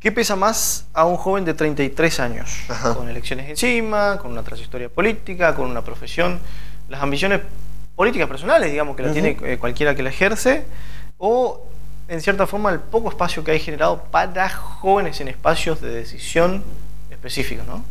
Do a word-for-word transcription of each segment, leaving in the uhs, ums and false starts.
¿Qué pesa más a un joven de treinta y tres años? Ajá. Con elecciones encima, con una trayectoria política, con una profesión, las ambiciones políticas personales, digamos, que la uh-huh. tiene eh, cualquiera que la ejerce, o en cierta forma el poco espacio que hay generado para jóvenes en espacios de decisión específicos, ¿no?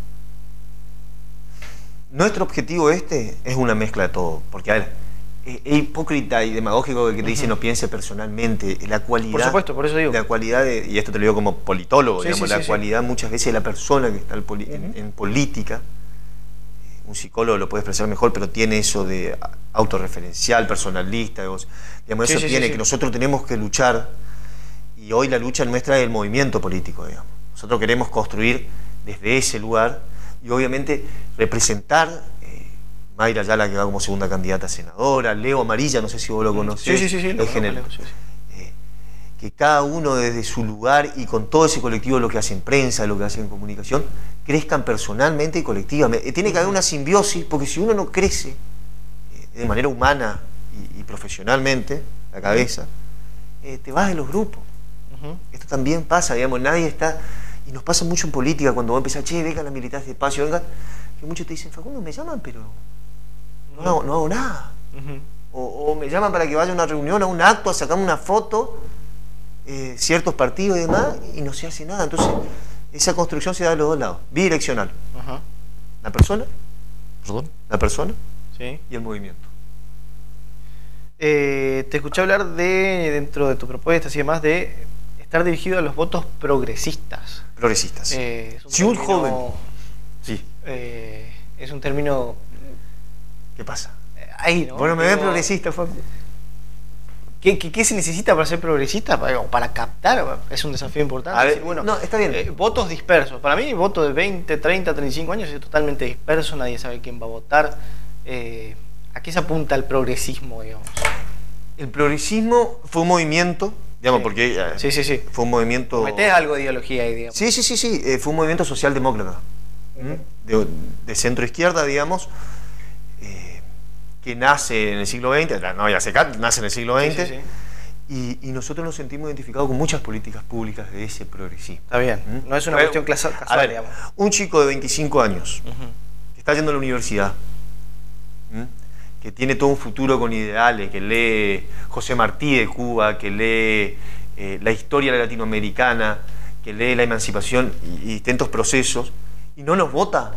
Nuestro objetivo este es una mezcla de todo, porque a ver, es hipócrita y demagógico que te dice uh-huh. no piense personalmente, la cualidad, por supuesto, por eso digo. La cualidad de, y esto te lo digo como politólogo, sí, digamos, sí, la sí, cualidad sí. muchas veces de la persona que está en, poli, uh-huh. en, en política, un psicólogo lo puede expresar mejor, pero tiene eso de autorreferencial, personalista, digamos, eso sí, sí, tiene sí, sí. que nosotros tenemos que luchar, y hoy la lucha nuestra es el movimiento político, digamos. Nosotros queremos construir desde ese lugar y obviamente representar Mayra Ayala, que va como segunda candidata a senadora, Leo Amarilla, no sé si vos lo conocés. Sí, sí, sí, sí, lo general, Leo, sí, sí. Eh, que cada uno desde su lugar y con todo ese colectivo, lo que hace en prensa, lo que hace en comunicación, crezcan personalmente y colectivamente. Eh, tiene que haber una simbiosis, porque si uno no crece eh, de manera humana y, y profesionalmente, la cabeza, eh, te vas de los grupos. Uh-huh. Esto también pasa, digamos, nadie está... Y nos pasa mucho en política, cuando vos empezás, che, venga la militancia de espacio, venga, que muchos te dicen, Facundo, me llaman, pero... No hago, no hago nada. Uh-huh. o, o me llaman para que vaya a una reunión, a un acto, a sacarme una foto, eh, ciertos partidos y demás, y no se hace nada. Entonces, esa construcción se da de los dos lados, bidireccional. Uh-huh. La persona, perdón, la persona sí. y el movimiento. Eh, te escuché hablar de, dentro de tu propuesta y demás, de estar dirigido a los votos progresistas. Progresistas. Eh, un si término, un joven... Sí. Eh, es un término... ¿Qué pasa? Ahí, ¿no? Bueno, me ven progresista, Facu. ¿Qué, qué, ¿Qué se necesita para ser progresista? Para, para captar, es un desafío importante. A ver, decir, bueno, no, está bien. Eh, votos dispersos. Para mí, voto de veinte, treinta, treinta y cinco años es totalmente disperso, nadie sabe quién va a votar. Eh, ¿A qué se apunta el progresismo, digamos? El progresismo fue un movimiento, digamos, sí. porque eh, sí, sí, sí. fue un movimiento... ¿Metés algo de ideología ahí, digamos? Sí, sí, sí, sí. Eh, fue un movimiento socialdemócrata. Uh-huh. de, de centro izquierda, digamos, eh, que nace en el siglo veinte, no, ya se nace en el siglo veinte, sí, sí, sí. Y, y nosotros nos sentimos identificados con muchas políticas públicas de ese progresismo. Está bien, ¿Mm? no es una a cuestión ver, casual, a ver, digamos. Un chico de veinticinco años, uh-huh. que está yendo a la universidad, ¿Mm? que tiene todo un futuro con ideales, que lee José Martí de Cuba, que lee eh, la historia latinoamericana, que lee la emancipación y, y distintos procesos, y no nos vota.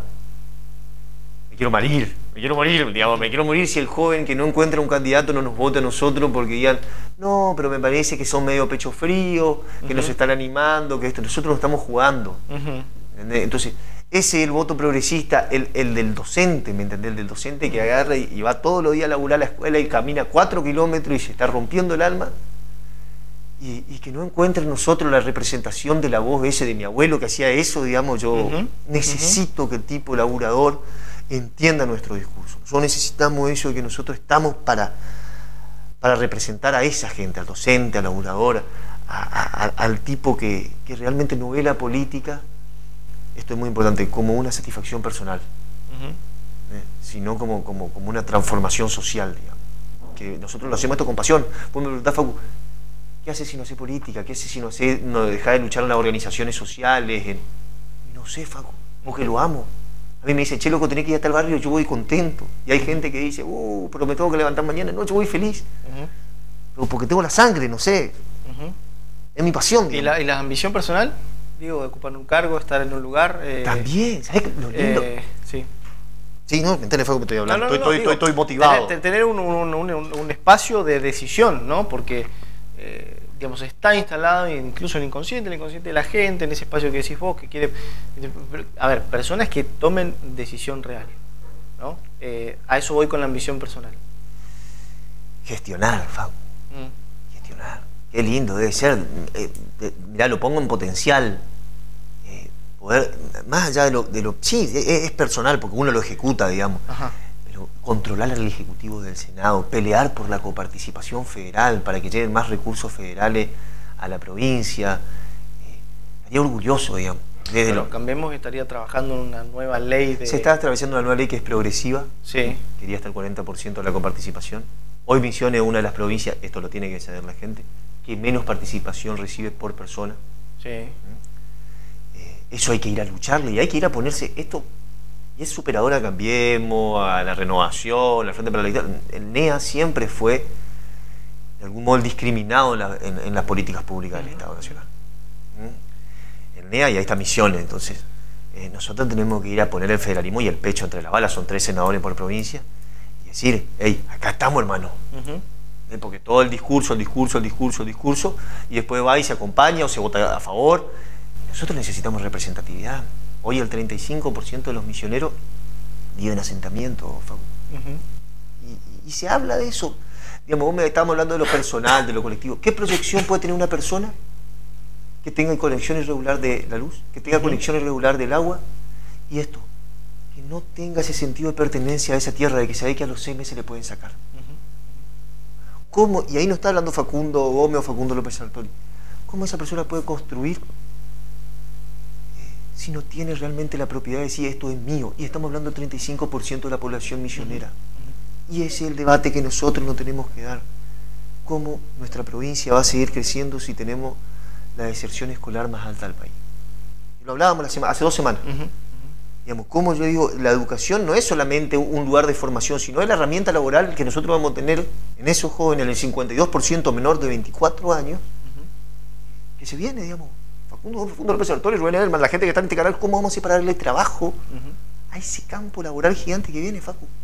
Me quiero morir, me quiero morir, digamos, me quiero morir si el joven que no encuentra un candidato no nos vota a nosotros porque digan, no, pero me parece que son medio pecho frío, que uh-huh. nos están animando, que esto, nosotros nos estamos jugando. Uh-huh. Entonces, ese es el voto progresista, el, el del docente, ¿me entendés? El del docente que agarra y, y va todos los días a laburar a la escuela y camina cuatro kilómetros y se está rompiendo el alma. Y, y que no encuentre en nosotros la representación de la voz ese de mi abuelo que hacía eso, digamos, yo uh-huh, necesito uh-huh. que el tipo laburador entienda nuestro discurso. Nosotros necesitamos eso de que nosotros estamos para, para representar a esa gente, al docente, al laburador, a, a, a, al tipo que, que realmente no ve la política, esto es muy importante, como una satisfacción personal, uh-huh. ¿eh? sino como, como, como una transformación social, digamos. Que nosotros lo hacemos esto con pasión. Vos me preguntás, Facu, ¿qué haces si no sé política? ¿Qué haces si no sé no dejar de luchar en las organizaciones sociales? En... No sé, Facu, porque lo amo. A mí me dice, che, loco, tenés que ir hasta el barrio, yo voy contento. Y hay gente que dice, uh, pero me tengo que levantar mañana. No, yo voy feliz. Uh-huh. Pero porque tengo la sangre, no sé. Uh-huh. Es mi pasión. ¿Y la, ¿Y la ambición personal? Digo, de ocupar un cargo, estar en un lugar. Eh, También, ¿sabes qué? Lo lindo. Eh, sí. Sí, no, me entiendes, Facu, me estoy hablando. No, no, no, estoy, no, digo, estoy, estoy motivado. Tener, tener un, un, un, un espacio de decisión, ¿no? Porque. Eh, digamos, está instalado incluso en el inconsciente, el inconsciente de la gente, en ese espacio que decís vos, que quiere... A ver, personas que tomen decisión real, ¿no? Eh, a eso voy con la ambición personal. Gestionar, Facu. Mm. Gestionar. Qué lindo debe ser. Eh, eh, mirá, lo pongo en potencial. Eh, poder, más allá de lo, de lo... Sí, es, es personal, porque uno lo ejecuta, digamos. Ajá. Controlar al Ejecutivo del Senado, pelear por la coparticipación federal para que lleguen más recursos federales a la provincia. Eh, estaría orgulloso, digamos. Desde Pero lo... Cambiemos estaría trabajando en una nueva ley de... Se está atravesando una nueva ley que es progresiva. Sí. Quería hasta el cuarenta por ciento de la coparticipación. Hoy Misiones es una de las provincias, esto lo tiene que saber la gente, que menos participación recibe por persona. Sí. Eso hay que ir a lucharle y hay que ir a ponerse esto. Y es superador a Cambiemos, a la Renovación, al Frente para la Victoria. El N E A siempre fue, de algún modo, discriminado en, la, en, en las políticas públicas del Estado Nacional. ¿Mm? El N E A y ahí está Misiones, entonces. Eh, nosotros tenemos que ir a poner el federalismo y el pecho entre las balas, son tres senadores por provincia, y decir, hey, acá estamos, hermano. Uh-huh. eh, porque todo el discurso, el discurso, el discurso, el discurso, y después va y se acompaña o se vota a favor. Nosotros necesitamos representatividad. Hoy el treinta y cinco por ciento de los misioneros viven en asentamiento, uh-huh. y, y se habla de eso. Digamos, vos me estábamos hablando de lo personal, de lo colectivo. ¿Qué proyección puede tener una persona que tenga conexión irregular de la luz, que tenga uh-huh. conexión irregular del agua, y esto, que no tenga ese sentido de pertenencia a esa tierra, de que sabe que a los seis meses le pueden sacar? Uh-huh. ¿Cómo? Y ahí no está hablando Facundo Gómez o Facundo López Sartori. ¿Cómo esa persona puede construir si no tiene realmente la propiedad de decir esto es mío? Y estamos hablando del treinta y cinco por ciento de la población misionera. Uh-huh. Y ese es el debate que nosotros no tenemos que dar. ¿Cómo nuestra provincia va a seguir creciendo si tenemos la deserción escolar más alta del país? Lo hablábamos la semana, hace dos semanas. Uh-huh. Uh-huh. Digamos, como yo digo, la educación no es solamente un lugar de formación, sino es la herramienta laboral que nosotros vamos a tener en esos jóvenes, en el cincuenta y dos por ciento menor de veinticuatro años, uh-huh. que se viene, digamos. Facundo, Facundo López Sartori, Rubén Edelman, la gente que está en este canal, ¿cómo vamos a separarle el trabajo uh-huh. a ese campo laboral gigante que viene, Facu?